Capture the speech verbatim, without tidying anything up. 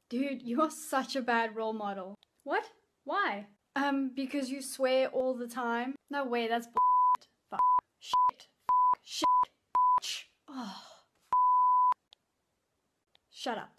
Dude, you're such a bad role model. What? Why? Um, because you swear all the time. No way, that's bullshit. Fuck. Shit. Fuck. Shit. Bitch. Oh. Shut up.